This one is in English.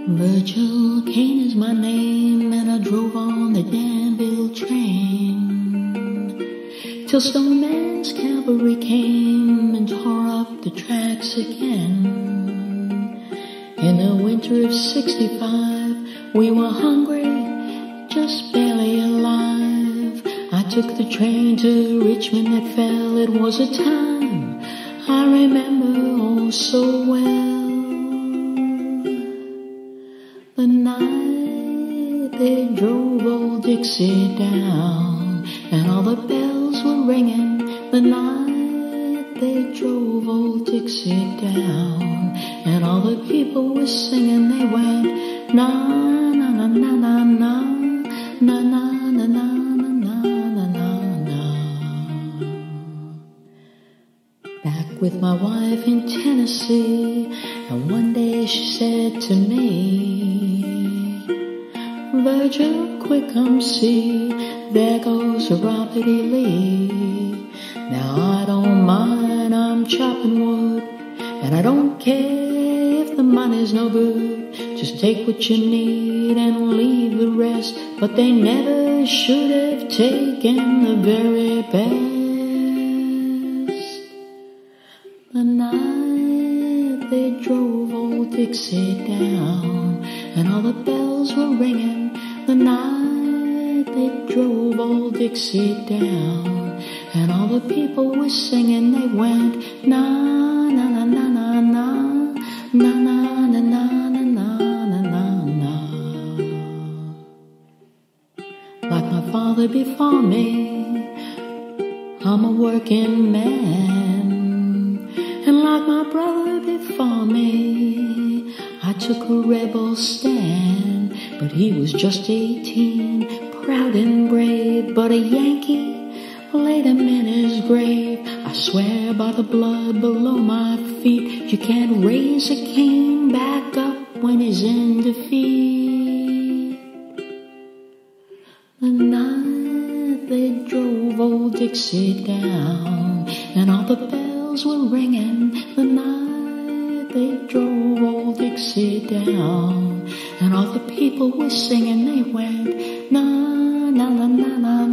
Virgil Kane is my name, and I drove on the Danville train till Stoneman's cavalry came and tore up the tracks again. In the winter of '65, we were hungry, just barely alive. I took the train to Richmond that fell. It was a time I remember oh so well. The night they drove old Dixie down, and all the bells were ringing. The night they drove old Dixie down, and all the people were singing. They went na na na na na na na na na na na na na na. Back with my wife in Tennessee, and one day she said to me, Virgil, quick come see, there goes Robbie Lee. Now I don't mind, I'm chopping wood, and I don't care if the money's no good. Just take what you need and leave the rest. But they never should have taken the very best. The night they drove old Dixie down, and all the bells were ringing. The night they drove old Dixie down, and all the people were singing. They went na na na na na na na na na na na na na na. Like my father before me, I'm a working man, and like my brother before me, I took a rebel stand. But he was just 18, proud and brave, but a Yankee laid him in his grave. I swear by the blood below my feet, you can't raise a king back up when he's in defeat. The night they drove old Dixie down, and all the bells were ringing. The night they drove old Dixie down, and all the people were singing. They went na na na na na